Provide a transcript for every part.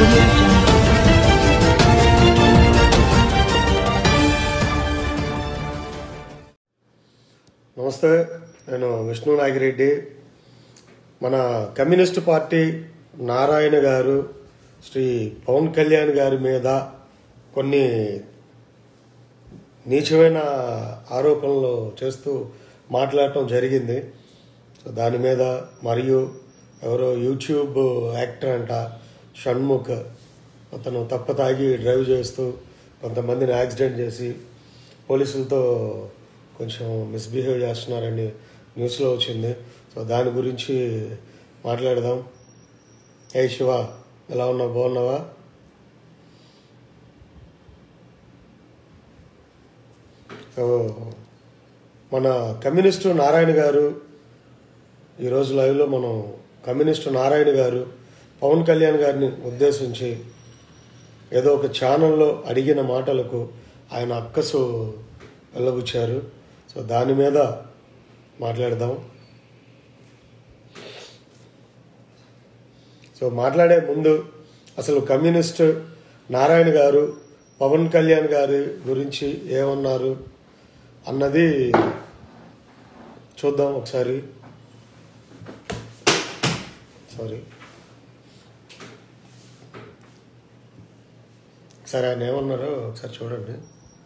నమస్తే, నేను విష్ణు నాగిరెడ్డి. మన కమ్యూనిస్ట్ పార్టీ నారాయణ గారు శ్రీ పవన్ కళ్యాణ్ గారి మీద కొన్ని నీచమైన ఆరోపణలు చేస్తూ మాట్లాడటం జరిగింది. సో దాని మీద మరియు ఎవరో యూట్యూబ్ యాక్టర్ అంట షణ్ముఖ్, అతను తప్పతాగి డ్రైవ్ చేస్తూ కొంతమందిని యాక్సిడెంట్ చేసి పోలీసులతో కొంచెం మిస్బిహేవ్ చేస్తున్నారని న్యూస్లో వచ్చింది. సో దాని గురించి మాట్లాడదాం. ఏ శివ, ఎలా ఉన్నావు? బాగున్నావా? సో మన కమ్యూనిస్టు నారాయణ గారు ఈరోజు లైవ్లో మనం కమ్యూనిస్టు నారాయణ గారు పవన్ కళ్యాణ్ గారిని ఉద్దేశించి ఏదో ఒక ఛానల్లో అడిగిన మాటలకు ఆయన అక్కసు వెళ్ళబుచ్చారు. సో దాని మీద మాట్లాడదాం. సో మాట్లాడే ముందు అసలు కమ్యూనిస్ట్ నారాయణ గారు పవన్ కళ్యాణ్ గారి గురించి ఏమన్నారు అన్నది చూద్దాం ఒకసారి. ఒకసారి ఆయన ఏమన్నారో ఒకసారి చూడండి.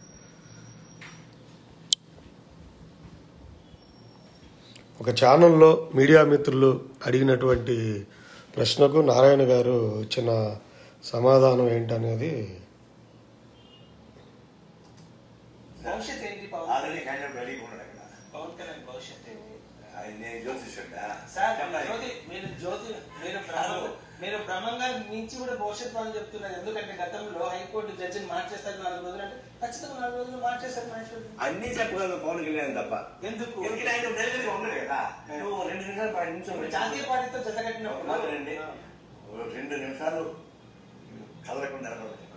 ఒక ఛానల్లో మీడియా మిత్రులు అడిగినటువంటి ప్రశ్నకు నారాయణ గారు ఇచ్చిన సమాధానం ఏంటనేది మీరు బ్రహ్మంగా మించి కూడా భవిష్యత్ వాళ్ళు చెప్తున్నారు. ఎందుకంటే గతంలో హైకోర్టు జడ్జిని మార్చేస్తారు 4 రోజులు అంటే ఖచ్చితంగా 4 రోజులు మార్చేస్తారు. అన్ని చెప్పగలను పవన్ కళ్యాణ్ తప్ప. ఎందుకు ఆయన ఉండదు కదా. నువ్వు 2 నిమిషాలు జాతీయ పార్టీతో జతకట్టినప్పుడు 2 నిమిషాలు కదలకుండా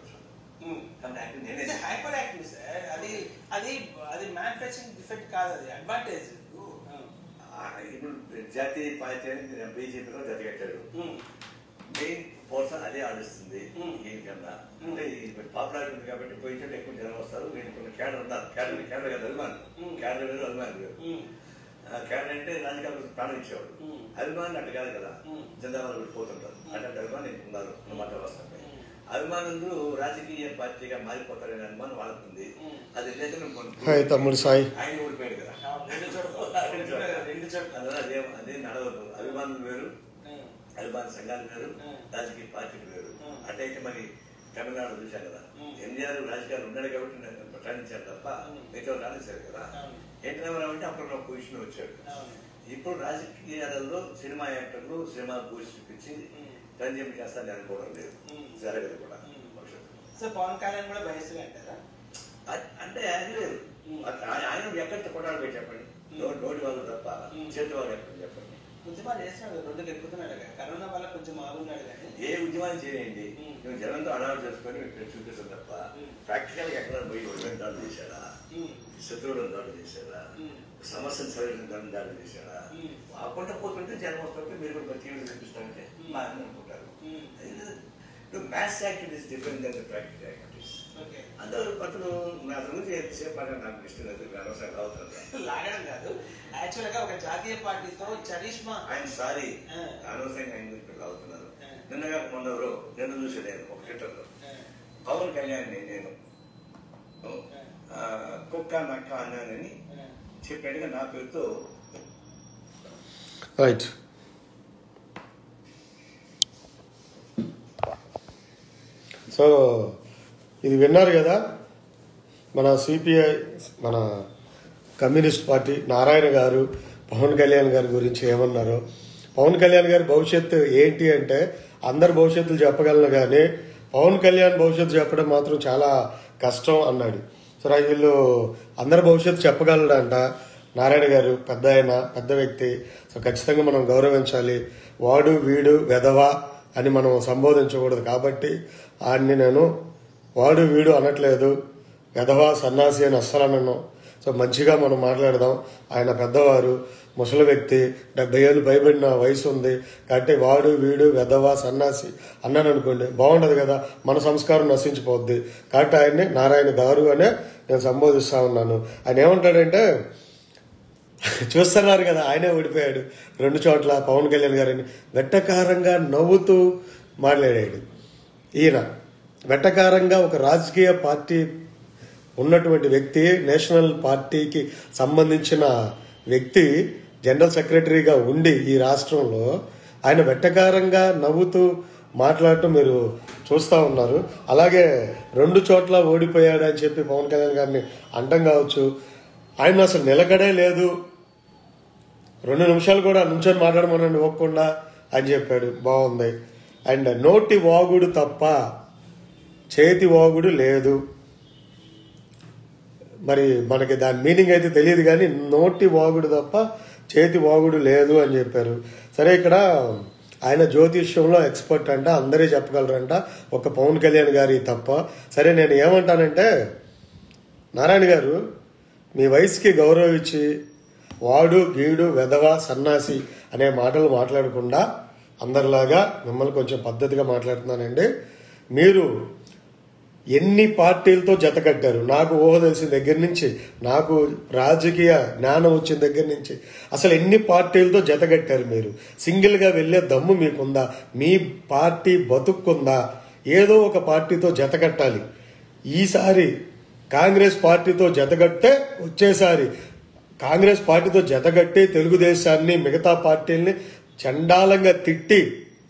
హైపర్ యాక్టివ్ సార్. అది మ్యానుఫ్యాక్చరింగ్ డిఫెక్ట్ కాదు, అది అడ్వాంటేజ్. ఇప్పుడు జాతీయ పార్టీ అని బీజేపీలో జతకట్టాడు. మెయిన్ పర్సన్ అదే ఆడిస్తుంది. దీనికన్నా అంటే పాపులారిటీ ఉంది కాబట్టి పోయి చోట ఎక్కువ జనం వస్తారు. నేను కొన్ని క్యాడర్ ఉన్నారు. క్యాడర్ కదా అభిమానులు. క్యాడర్ వేరు, అభిమానులు వేరు. క్యాడర్ అంటే రాజకీయాలు ప్రాణం ఇచ్చేవాడు. అభిమానులు అట్టు కాదు కదా, జనదాలు పోతుంటారు. అలాంటి అభిమానులు ఉన్నారు అన్నమాట. వస్తాయి అభిమానులు రాజకీయ పార్టీగా మారిపోతారనే అనుమానం వాళ్ళకు ఉంది. అది లేదు తమ్ముడు సాయి ఆయన ఓడిపోయాడు కదా. అదే నడవదు. అభిమానులు వేరు, అభిమాన సంఘాలు వేరు, రాజకీయ పార్టీలు వేరు. అటైతే మరి తమిళనాడు చూశారు కదా, ఎన్టీఆర్ రాజకీయాలు ఉన్నాడు కాబట్టి ప్రకటించారు తప్ప మిగతా రాణించారు కదా. ఎన్టీ రామారావు అంటే అప్పుడు ఒక పొజిషన్ వచ్చాడు. ఇప్పుడు రాజకీయాలలో సినిమా యాక్టర్లు సినిమా పోస్ట్ చూపించి రంజీవి చేస్తాను అనుకోవడం లేదు, జరగదు కూడా భవిష్యత్తు. పవన్ కళ్యాణ్ కూడా బయసుగా అంటారా? అంటే అది లేదు. ఆయన ఎక్కడ కొట్టాడు పోయి చెప్పండి. నోటి వాళ్ళు తప్ప చేతి వాళ్ళు ఎక్కడ చెప్పండి. ఉద్యమాలు చేస్తున్నాడు, రోడ్డుకి ఎక్కుతున్నాడు. కరోనా వల్ల కొంచెం ఆగున్నాడు. కానీ ఏ ఉద్యమాలు చేయండి, నువ్వు జనంతో అడాలు చేసుకొని చూపిస్తాం తప్ప ప్రాక్టికల్ గా ఎక్కడ పోయి ఒడిపోయిన దాడులు చేశాడా, శత్రువులను దాడులు చేశాడా, సమస్యను సరైన దాడులు చేశాడా? కాకుండా పోతుంటే జనం వస్తుంటే మీరు కూడా తీవ్రంగా చూపిస్తారంటే మా అనుకుంటారు. Maths activities different then the practical activities. అందరూ పట్టులు నా గురించి ఎంతసేపు అని నాకు ఇష్టం లేదు. అనవసరం అవుతుంది లాగడం కాదు. యాక్చువల్ గా ఒక జాతీయ పార్టీతో చరిష్మా ఆయన సారీ అనవసరంగా ఆయన గురించి అవుతున్నారు. నిన్నగా మొన్నెవరో నిన్ను చూసి నేను ఒక ట్విట్టర్లో పవన్ కళ్యాణ్ నేను కుక్క నక్క అన్నానని చెప్పినట్టుగా నా పేరుతో రైట్. సో ఇది విన్నారు కదా, మన సిపిఐ మన కమ్యూనిస్ట్ పార్టీ నారాయణ గారు పవన్ కళ్యాణ్ గారి గురించి ఏమన్నారో. పవన్ కళ్యాణ్ గారి భవిష్యత్తు ఏంటి అంటే అందరు భవిష్యత్తులు చెప్పగలను కానీ పవన్ కళ్యాణ్ భవిష్యత్తు చెప్పడం మాత్రం చాలా కష్టం అన్నాడు. సో వీళ్ళు అందరి భవిష్యత్తు చెప్పగలడంట నారాయణ గారు. పెద్ద వ్యక్తి. సో ఖచ్చితంగా మనం గౌరవించాలి. వాడు వీడు వెధవా అని మనం సంబోధించకూడదు. కాబట్టి ఆయన్ని నేను వాడు వీడు అనట్లేదు, వెధవా సన్నాసి అని అస్సలు అన్నాను. సో మంచిగా మనం మాట్లాడదాం. ఆయన పెద్దవారు, ముసలి వ్యక్తి, 70 ఏళ్ళు పైబడిన వయసు ఉంది కాబట్టి వాడు వీడు వెధవ సన్నాసి అన్నాను అనుకోండి, బాగుండదు కదా, మన సంస్కారం నశించిపోద్ది. కాబట్టి ఆయన్ని నారాయణ గారు అనే నేను సంబోధిస్తా ఉన్నాను. ఆయన ఏమంటాడంటే, చూస్తున్నారు కదా ఆయనే ఓడిపోయాడు 2 చోట్ల పవన్ కళ్యాణ్ గారిని వెట్టకారంగా నవ్వుతూ మాట్లాడాడు. ఈయన వెట్టకారంగా ఒక రాజకీయ పార్టీ ఉన్నటువంటి వ్యక్తి, నేషనల్ పార్టీకి సంబంధించిన వ్యక్తి, జనరల్ సెక్రటరీగా ఉండి ఈ రాష్ట్రంలో ఆయన వెట్టకారంగా నవ్వుతూ మాట్లాడటం మీరు చూస్తూ ఉన్నారు. అలాగే 2 చోట్ల ఓడిపోయాడు అని చెప్పి పవన్ కళ్యాణ్ గారిని అంటం కావచ్చు. ఆయన అసలు నిలకడే లేదు, 2 నిమిషాలు కూడా నుంచొని మాట్లాడమని ఇవ్వకుండా అని చెప్పాడు. బాగుంది. అండ్ నోటి వాగుడు తప్ప చేతి వాగుడు లేదు. మరి మనకి దాని మీనింగ్ అయితే తెలియదు కానీ నోటి వాగుడు తప్ప చేతి వాగుడు లేదు అని చెప్పారు. సరే, ఇక్కడ ఆయన జ్యోతిష్యంలో ఎక్స్పర్ట్ అంట, అందరే చెప్పగలరంట, ఒక పవన్ కళ్యాణ్ గారి తప్ప. సరే, నేను ఏమంటానంటే, నారాయణ గారు మీ వయసుకి గౌరవం ఇచ్చి వాడు గీడు వెధవ సన్నాసి అనే మాటలు మాట్లాడకుండా అందరిలాగా మిమ్మల్ని కొంచెం పద్ధతిగా మాట్లాడుతున్నానండి. మీరు ఎన్ని పార్టీలతో జత కట్టారు? నాకు ఊహ తెలిసిన దగ్గర నుంచి, నాకు రాజకీయ జ్ఞానం వచ్చిన దగ్గర నుంచి అసలు ఎన్ని పార్టీలతో జత కట్టారు మీరు? సింగిల్గా వెళ్ళే దమ్ము మీకుందా? మీ పార్టీ బతుక్కుందా? ఏదో ఒక పార్టీతో జత కట్టాలి. ఈసారి కాంగ్రెస్ పార్టీతో జతగట్టే వచ్చేసారి కాంగ్రెస్ పార్టీతో జతగట్టి తెలుగుదేశాన్ని, మిగతా పార్టీల్ని చండాలంగా తిట్టి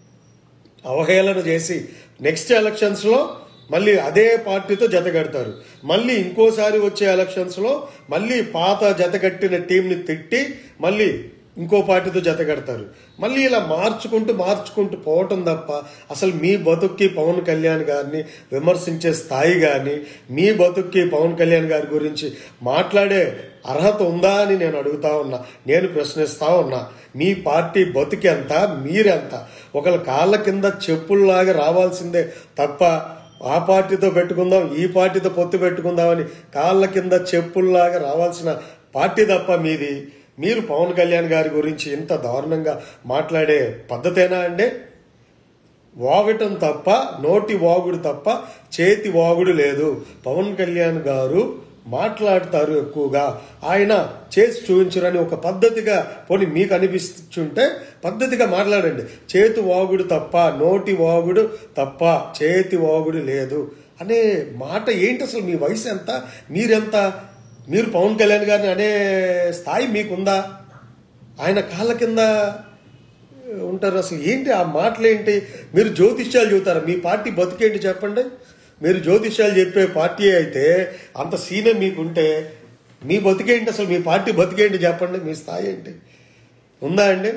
అవహేళన చేసి నెక్స్ట్ ఎలక్షన్స్లో మళ్ళీ అదే పార్టీతో జతగడతారు. మళ్ళీ ఇంకోసారి వచ్చే ఎలక్షన్స్లో మళ్ళీ పాత జతగట్టిన టీంని తిట్టి మళ్ళీ ఇంకో పార్టీతో జతగడతారు. మళ్ళీ ఇలా మార్చుకుంటూ పోవటం తప్ప అసలు మీ బతుక్కి పవన్ కళ్యాణ్ గారిని విమర్శించే స్థాయి కానీ, మీ బతుక్కి పవన్ కళ్యాణ్ గారి గురించి మాట్లాడే అర్హత ఉందా అని నేను అడుగుతా ఉన్నా, నేను ప్రశ్నిస్తా ఉన్నా. మీ పార్టీ బతుకి ఎంత, మీరెంత? ఒకళ్ళ కాళ్ళ కింద చెప్పుల్లాగా రావాల్సిందే తప్ప ఆ పార్టీతో పెట్టుకుందాం, ఈ పార్టీతో పొత్తు పెట్టుకుందామని కాళ్ళ కింద చెప్పుల్లాగా రావాల్సిన పార్టీ తప్ప మీది. మీరు పవన్ కళ్యాణ్ గారి గురించి ఇంత దారుణంగా మాట్లాడే పద్ధతేనా అండి? వాగటం తప్ప, నోటి వాగుడు తప్ప చేతి వాగుడు లేదు. పవన్ కళ్యాణ్ గారు మాట్లాడతారు ఎక్కువగా, ఆయన చేసి చూపించరని ఒక పద్ధతిగా పోనీ మీకు అనిపిస్తుంటే పద్ధతిగా మాట్లాడండి. చేతి వాగుడు తప్ప, నోటి వాగుడు తప్ప చేతి వాగుడు లేదు అనే మాట ఏంటి? అసలు మీ వయసు ఎంత, మీరెంత? మీరు పవన్ కళ్యాణ్ గారిని అనే స్థాయి మీకుందా? ఆయన కాళ్ళ కింద ఉంటారు. అసలు ఏంటి ఆ మాటలేంటి? మీరు జ్యోతిష్యాలు చెబుతారా? మీ పార్టీ బతికేంటి చెప్పండి. మీరు జ్యోతిష్యాలు చెప్పే పార్టీ అయితే అంత సీనే మీకుంటే మీ బతికేంటి? అసలు మీ పార్టీ బతికేంటి చెప్పండి. మీ స్థాయి ఏంటి? ఉందా అండి?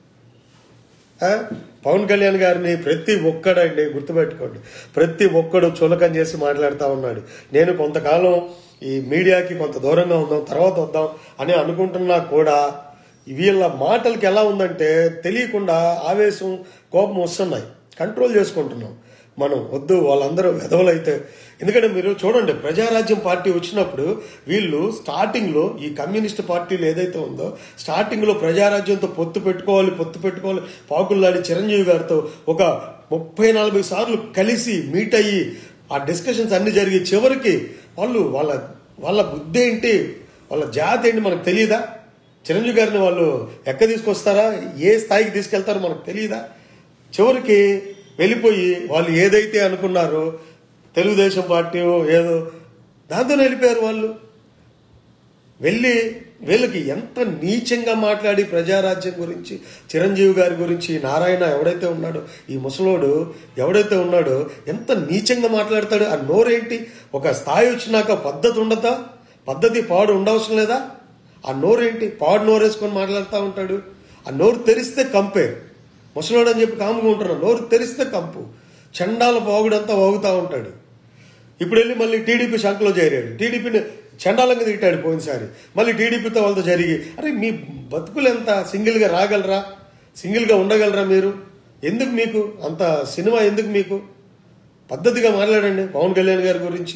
పవన్ కళ్యాణ్ గారిని ప్రతి ఒక్కడండి గుర్తుపెట్టుకోండి, ప్రతి ఒక్కడు చులకం చేసి మాట్లాడుతూ ఉన్నాడు. నేను కొంతకాలం ఈ మీడియాకి కొంత దూరంగా ఉందాం, తర్వాత వద్దాం అని అనుకుంటున్నా కూడా వీళ్ళ మాటలకి ఎలా ఉందంటే తెలియకుండా ఆవేశం, కోపం వస్తున్నాయి. కంట్రోల్ చేసుకుంటున్నాం మనం. వద్దు, వాళ్ళందరూ వెధవలైతే. ఎందుకంటే మీరు చూడండి, ప్రజారాజ్యం పార్టీ వచ్చినప్పుడు వీళ్ళు స్టార్టింగ్లో ఈ కమ్యూనిస్ట్ పార్టీలు ఏదైతే ఉందో స్టార్టింగ్లో ప్రజారాజ్యంతో పొత్తు పెట్టుకోవాలి పాకుల్లాడి చిరంజీవి గారితో ఒక 30-40 సార్లు కలిసి మీట్ అయ్యి ఆ డిస్కషన్స్ అన్ని జరిగి చివరికి వాళ్ళ బుద్ధి ఏంటి, వాళ్ళ జాతి ఏంటి మనకు తెలియదా? చిరంజీవి గారిని వాళ్ళు ఎక్క తీసుకొస్తారా, ఏ స్థాయికి తీసుకెళ్తారో మనకు తెలియదా? చివరికి వెళ్ళిపోయి వాళ్ళు ఏదైతే అనుకున్నారో తెలుగుదేశం పార్టీ ఏదో దాంతో వెళ్ళిపోయారు. వాళ్ళు వెళ్ళి వీళ్ళకి ఎంత నీచంగా మాట్లాడి ప్రజారాజ్యం గురించి, చిరంజీవి గారి గురించి, నారాయణ ఎవడైతే ఉన్నాడో, ఈ ముసలోడు ఎవడైతే ఉన్నాడో ఎంత నీచంగా మాట్లాడతాడు. ఆ నోరేంటి? ఒక స్థాయి వచ్చినాక పద్ధతి ఉండదా? పద్ధతి పాడు ఉండవసరం లేదా? ఆ నోరేంటి? పాడు నోరేసుకొని మాట్లాడుతూ ఉంటాడు. ఆ నోరు తెరిస్తే కంపే. ముసలోడు అని చెప్పి కాముగా ఉంటున్నాడు, నోరు తెరిస్తే కంపు. చండాల పోగుడంతా వాగుతూ ఉంటాడు. ఇప్పుడు వెళ్ళి మళ్ళీ టీడీపీ శంఖలో చేరాడు, టీడీపీని చండాలంగా తిట్టాడు పోయినసారి. మళ్ళీ టీడీపీతో వాళ్ళతో జరిగి, అరే మీ బతుకులు ఎంత? సింగిల్గా రాగలరా? సింగిల్గా ఉండగలరా మీరు? ఎందుకు మీకు అంత సినిమా? ఎందుకు మీకు? పద్ధతిగా మాట్లాడండి పవన్ కళ్యాణ్ గారి గురించి.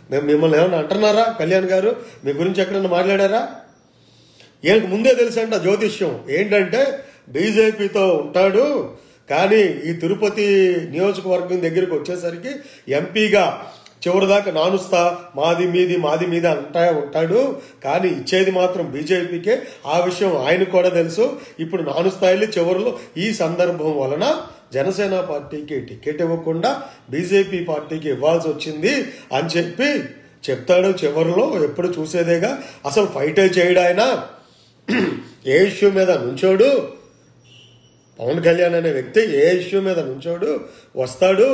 మేము మిమ్మల్ని ఏమన్నా అంటున్నారా? కళ్యాణ్ గారు మీ గురించి ఎక్కడన్నా మాట్లాడారా? ఈయనకు ముందే తెలుసంట జ్యోతిష్యం ఏంటంటే బీజేపీతో ఉంటాడు, కానీ ఈ తిరుపతి నియోజకవర్గం దగ్గరికి వచ్చేసరికి ఎంపీగా చివరిదాకా నానుస్తా, మాది మీది అంటా ఉంటాడు, కానీ ఇచ్చేది మాత్రం బీజేపీకే. ఆ విషయం ఆయనకు కూడా తెలుసు. ఇప్పుడు నానుస్తాయిలు చివరిలో ఈ సందర్భం వలన జనసేన పార్టీకి టికెట్ ఇవ్వకుండా బీజేపీ పార్టీకి ఇవ్వాల్సి వచ్చింది అని చెప్పి చెప్తాడు చివరిలో. ఎప్పుడు చూసేదేగా. అసలు ఫైటే చేయడు ఆయన. ఏ ఇష్యూ మీద నుంచోడు పవన్ కళ్యాణ్ అనే వ్యక్తి, ఏ ఇష్యూ మీద నుంచోడు, వస్తాడు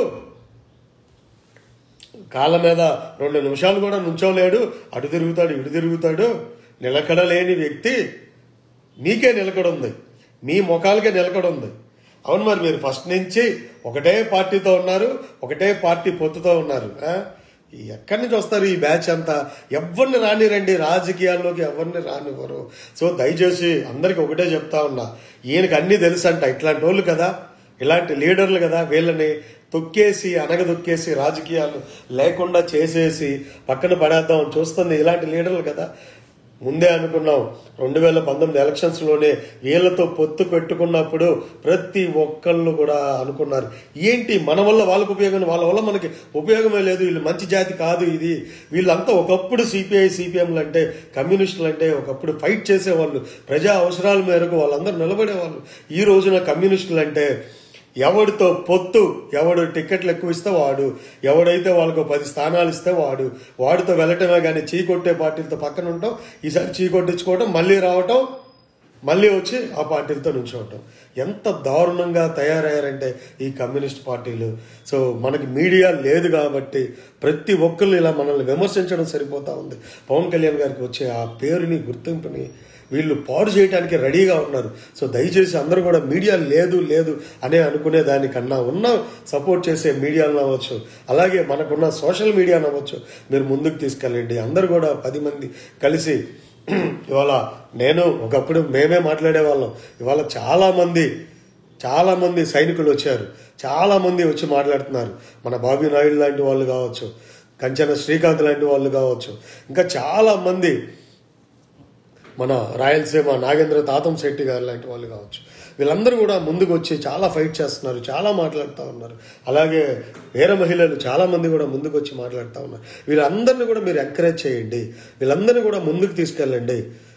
కాళ్ళ మీద 2 నిమిషాలు కూడా నుంచోలేడు, అటు తిరుగుతాడు ఇటు తిరుగుతాడు. నిలకడలేని వ్యక్తి. మీకే నిలకడుంది, మీ ముఖాలకే నిలకడుంది. అవును, మరి మీరు ఫస్ట్ నుంచి ఒకటే పార్టీతో ఉన్నారు, ఒకటే పార్టీ పొత్తుతో ఉన్నారు. ఎక్కడి నుంచి వస్తారు ఈ బ్యాచ్ అంతా? ఎవరిని రానిరండి, రాజకీయాల్లోకి ఎవరిని రానివ్వరు. సో దయచేసి అందరికి ఒకటే చెప్తా ఉన్నా, ఈయనకి అన్నీ తెలుసంట. ఇట్లాంటి వాళ్ళు కదా, ఇలాంటి లీడర్లు కదా, వీళ్ళని తొక్కేసి అనగదొక్కేసి రాజకీయాలు లేకుండా చేసేసి పక్కన పడేద్దాం చూస్తుంది ఇలాంటి లీడర్లు కదా. ముందే అనుకున్నాం 2019 ఎలక్షన్స్లోనే వీళ్ళతో పొత్తు పెట్టుకున్నప్పుడు ప్రతి ఒక్కళ్ళు కూడా అనుకున్నారు, ఏంటి మన వల్ల వాళ్ళకు ఉపయోగం, వాళ్ళ వల్ల మనకి ఉపయోగమే లేదు, వీళ్ళు మంచి జాతి కాదు ఇది. వీళ్ళంతా ఒకప్పుడు సిపిఎంలు అంటే, కమ్యూనిస్టులు అంటే ఒకప్పుడు ఫైట్ చేసేవాళ్ళు, ప్రజా అవసరాల మేరకు వాళ్ళందరూ నిలబడేవాళ్ళు. ఈ రోజున కమ్యూనిస్టులు అంటే ఎవడితో పొత్తు, ఎవడు టికెట్లు ఎక్కువ ఇస్తే వాడు, ఎవడైతే వాళ్ళకు 10 స్థానాలు ఇస్తే వాడితో వెళ్ళటమే కానీ చీకొట్టే పార్టీలతో పక్కన ఉంటాం. ఈసారి చీకొట్టించుకోవటం, మళ్ళీ రావటం, మళ్ళీ వచ్చి ఆ పార్టీలతో నుంచోవటం. ఎంత దారుణంగా తయారయ్యారంటే ఈ కమ్యూనిస్ట్ పార్టీలు. సో మనకి మీడియా లేదు కాబట్టి ప్రతి ఒక్కళ్ళు ఇలా మనల్ని విమర్శించడం సరిపోతా ఉంది. పవన్ కళ్యాణ్ గారికి వచ్చే ఆ పేరుని, గుర్తింపుని వీళ్ళు పాడు చేయడానికి రెడీగా ఉన్నారు. సో దయచేసి అందరూ కూడా మీడియా లేదు అనే అనుకునే దానికన్నా ఉన్న సపోర్ట్ చేసే మీడియాను అవ్వచ్చు, అలాగే మనకున్న సోషల్ మీడియాను అవ్వచ్చు, మీరు ముందుకు తీసుకెళ్ళండి. అందరూ కూడా 10 మంది కలిసి ఇవాళ నేను ఒకప్పుడు మేమే మాట్లాడేవాళ్ళం, ఇవాళ చాలా మంది సైనికులు వచ్చారు, చాలా మంది వచ్చి మాట్లాడుతున్నారు. మన బాబీ నాయుడు లాంటి వాళ్ళు కావచ్చు, కంచన శ్రీకాంత్ లాంటి వాళ్ళు కావచ్చు, ఇంకా చాలా మంది మన రాయలసీమ నాగేంద్ర తాతం శెట్టి గారు లాంటి వాళ్ళు కావచ్చు. వీళ్ళందరూ కూడా ముందుకు వచ్చి చాలా ఫైట్ చేస్తున్నారు, చాలా మాట్లాడుతూ ఉన్నారు. అలాగే వేరే మహిళలు చాలా మంది కూడా ముందుకు వచ్చి మాట్లాడుతూ ఉన్నారు. వీళ్ళందరినీ కూడా మీరు ఎంకరేజ్ చేయండి, వీళ్ళందరినీ కూడా ముందుకు తీసుకెళ్ళండి.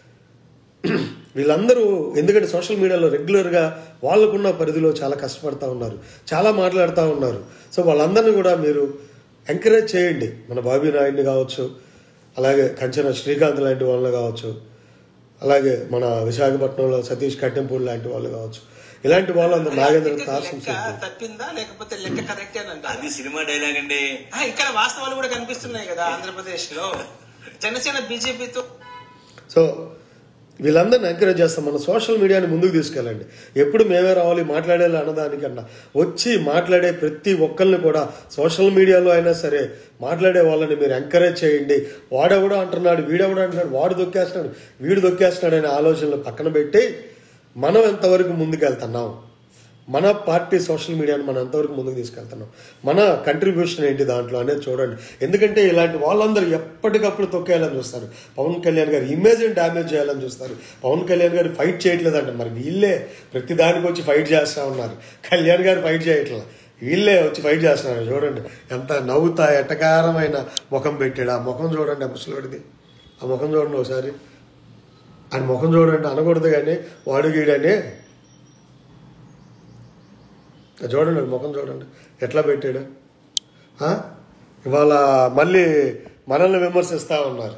వీళ్ళందరూ ఎందుకంటే సోషల్ మీడియాలో రెగ్యులర్గా వాళ్ళకున్న పరిధిలో చాలా కష్టపడుతూ ఉన్నారు, చాలా మాట్లాడుతూ ఉన్నారు. సో వాళ్ళందరినీ కూడా మీరు ఎంకరేజ్ చేయండి. మన బాబీ నాయుడిని కావచ్చు, అలాగే కంచన శ్రీకాంత్ లాంటి వాళ్ళు కావచ్చు, అలాగే మన విశాఖపట్నంలో సతీష్ కట్టెంపూడి లాంటి వాళ్ళు కావచ్చు. ఇలాంటి వాళ్ళు అందరూ నాగేంద్ర తప్పిందా లేకపోతే లెక్క కరెక్ట్ అని అది సినిమా డైలాగ్ అండి. ఇక్కడ వాస్తవాలు కూడా కనిపిస్తున్నాయి కదా ఆంధ్రప్రదేశ్ లో జనసేన బీజేపీతో. సో వీళ్ళందరినీ ఎంకరేజ్ చేస్తాం. మన సోషల్ మీడియాని ముందుకు తీసుకెళ్ళండి. ఎప్పుడు మేమే రావాలి మాట్లాడేలా అన్నదానికన్నా వచ్చి మాట్లాడే ప్రతి ఒక్కరిని కూడా సోషల్ మీడియాలో అయినా సరే మాట్లాడే వాళ్ళని మీరు ఎంకరేజ్ చేయండి. వాడెవడో అంటున్నాడు, వీడెవడో అంటున్నాడు, వాడు దొక్కేస్తున్నాడు, వీడు దొక్కేస్తున్నాడు అనే ఆలోచనలు పక్కన పెట్టి మనం ఎంతవరకు ముందుకెళ్తున్నాం, మన పార్టీ సోషల్ మీడియాని మనం ఎంతవరకు ముందుకు తీసుకెళ్తున్నాం, మన కంట్రిబ్యూషన్ ఏంటి దాంట్లో అనేది చూడండి. ఎందుకంటే ఇలాంటి వాళ్ళందరూ ఎప్పటికప్పుడు తొక్కేయాలని చూస్తారు. పవన్ కళ్యాణ్ గారి ఇమేజ్ని డ్యామేజ్ చేయాలని చూస్తారు. పవన్ కళ్యాణ్ గారు ఫైట్ చేయట్లేదంట, మరి వీళ్ళే ప్రతి దానికి వచ్చి ఫైట్ చేస్తూ ఉన్నారు. కళ్యాణ్ గారు ఫైట్ చేయట్లా, వీళ్ళే వచ్చి ఫైట్ చేస్తున్నారు. చూడండి ఎంత నవ్వుతా ఎటకారమైన ముఖం పెట్టాడు. ఆ ముఖం చూడండి, ముసలోడిది ఆ ముఖం చూడండి ఒకసారి. ఆయన ముఖం చూడండి, అనకూడదు కానీ వాడు గీడని చూడండి, ముఖం చూడండి ఎట్లా పెట్టాడు. ఇవాళ మళ్ళీ మనల్ని విమర్శిస్తూ ఉన్నారు.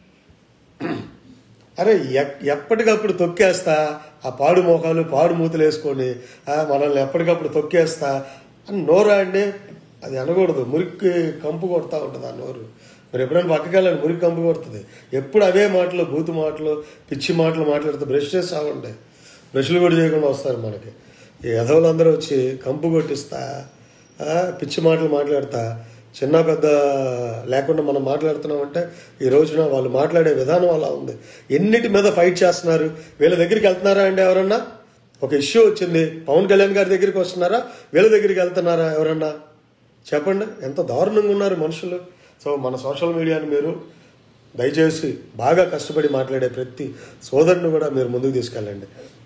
అరే ఎప్పటికప్పుడు తొక్కేస్తా, ఆ పాడు మోకాలు పాడు మూతలు వేసుకొని మనల్ని ఎప్పటికప్పుడు తొక్కేస్తా అని నోరా అండి, అది అనకూడదు. మురికి కంపు కొడతా ఉంటుంది ఆ నోరు. మరి ఎప్పుడైనా పక్కకి వెళ్ళండి, మురికి కంపు కొడుతుంది. ఎప్పుడు అవే మాటలు, బూతు మాటలు, పిచ్చి మాటలు మాట్లాడుతూ బ్రష్ చేస్తూ ఉంటాయి. బ్రష్లు కూడా చేయకుండా వస్తారు మనకి. ఈ ఎదవులందరూ వచ్చి కంపు కొట్టిస్తా, పిచ్చి మాటలు మాట్లాడతా, చిన్న పెద్ద లేకుండా మనం మాట్లాడుతున్నామంటే ఈ రోజున వాళ్ళు మాట్లాడే విధానం అలా ఉంది. ఎన్నిటి మీద ఫైట్ చేస్తున్నారు. వీళ్ళ దగ్గరికి వెళ్తున్నారా అండి ఎవరన్నా? ఒక ఇష్యూ వచ్చింది, పవన్ కళ్యాణ్ గారి దగ్గరికి వస్తున్నారా, వీళ్ళ దగ్గరికి వెళ్తున్నారా ఎవరన్నా? చెప్పండి. ఎంత దారుణంగా ఉన్నారు మనుషులు. సో మన సోషల్ మీడియాని మీరు దయచేసి బాగా కష్టపడి మాట్లాడే ప్రతి సోదరుని కూడా మీరు ముందుకు తీసుకెళ్ళండి.